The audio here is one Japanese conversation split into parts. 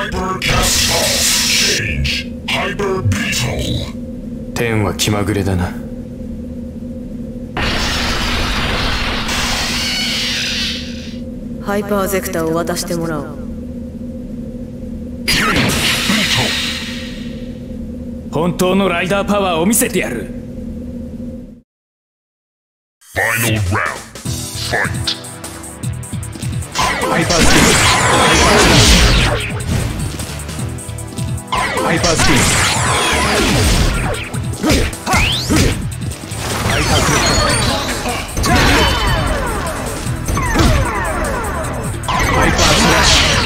Hyper Castle Change Hyper Beetle 天は気まぐれだな。 ハイパーゼクターを渡してもらおう。 本当のライダーパワーを見せてやる。 Final round Fight ハイパースピン。ハイパースピン。ハイパークロック。ハイパースラッシュ。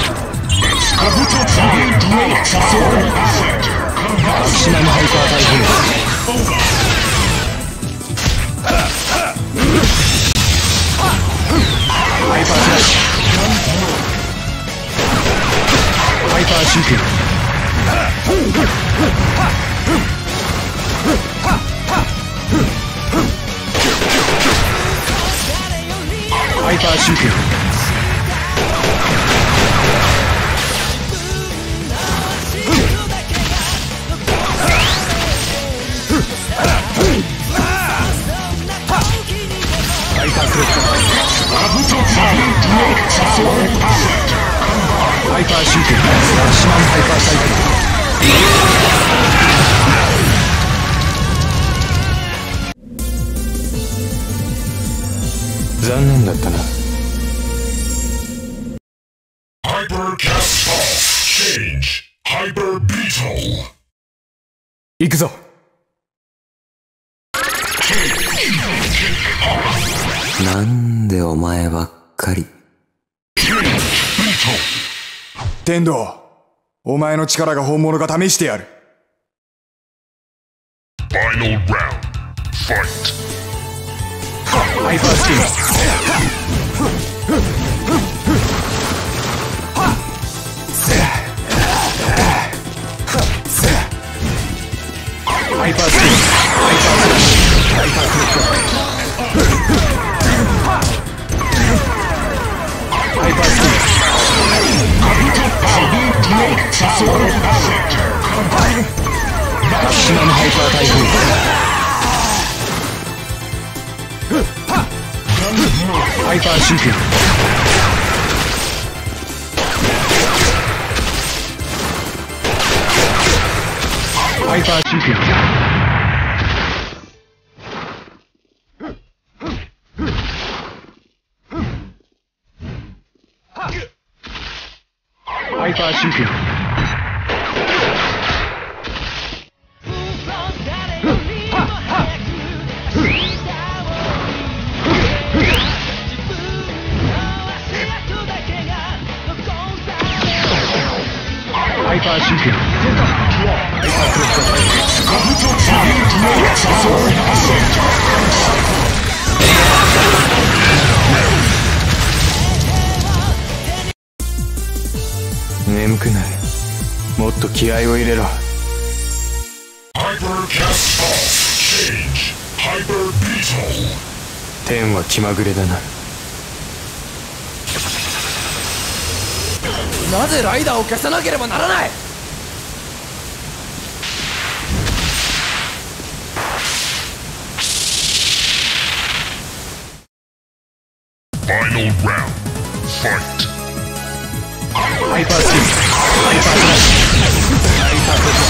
マキシマムハイパー台風。ハイパースラッシュ。ハイパーシューティング。ハイパーシューティング。ハイパークロック。ハイパーシューティング。マキシマムハイパーサイクル。残念だったな。 Hyper Castle Change Hyper Beetle 行くぞ。 なんでお前ばっかり。 天道、お前の力が本物か試してやる。 Final round Fight ハイパースピン。ハイパースピン。ハイパースラッシュ。ハイパークロック。ハイパースピン。マキシマムハイパー台風。ハイパーシューティング。ハイパーシューティング。ハイパーシューティング。ハイパーシューティング。ハイパークロック。眠くなる。もっと気合を入れろ。 Hyper Castle Change Hyper Beetle 天は気まぐれだな。 なぜライダーを消さなければならない。 Final round Fight ハイパースピン。ハイパースラッシュ。ハイパークロッ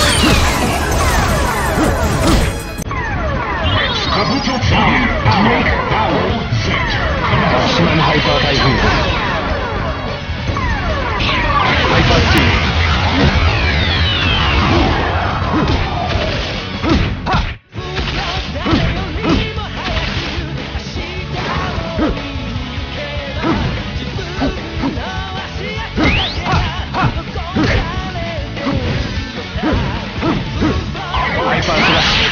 ク。マキシマムハイパー台風。ハイパースピン。ハイパースラッシュ。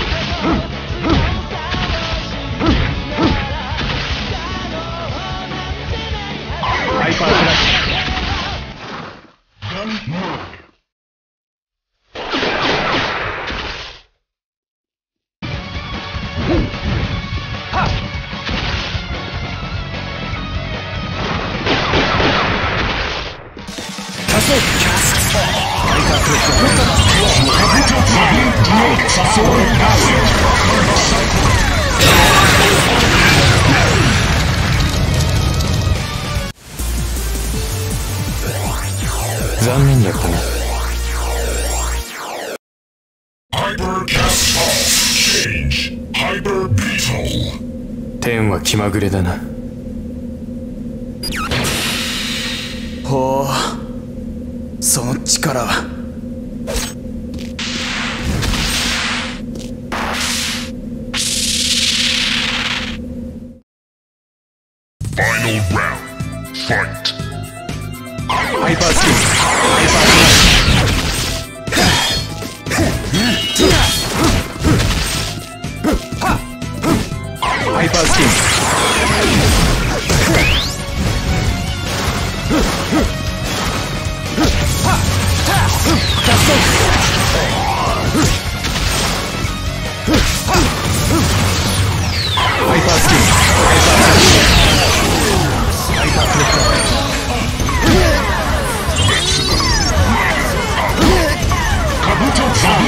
ハイパースラッシュ。 仮想残念だったな。 Hyper Castle. Change. Hyper Beetle. 天は気まぐれだな。 ほう、その力は。 Final round. Fight. ハイパースピン、ハイパースハイパースピン。ハイパースピン、ハイパーフリップ。ハイパー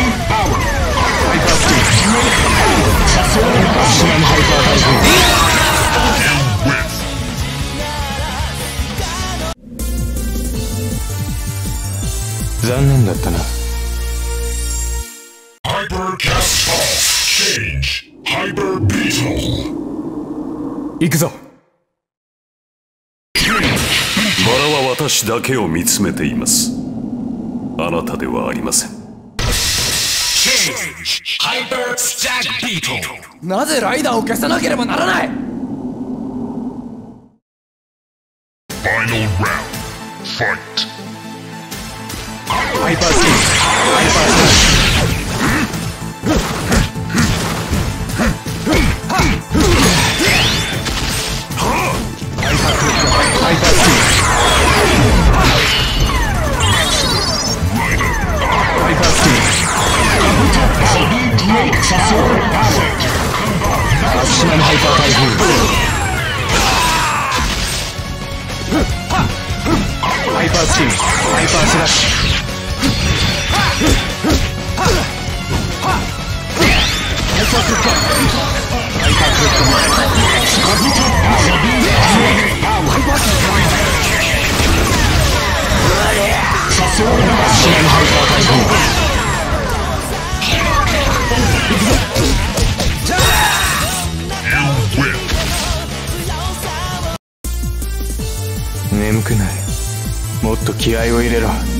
スピン。シナムハイパー大砲。残念だったな。 Hyper Castle. Change. Hyper Beetle. 行くぞ。 バラは私だけを見つめています。あなたではありません。 Change. Hyper Stack Beetle. なぜライダーを消さなければならない。 Final round. Fight. ハイパースピン、ハイパースピン。ハイパークリック、ハイパースピン。ハイパースピン。シナムハイパー台風。ハイパースピン、ハイパースラッシュ。眠くない。もっと気合を入れろ。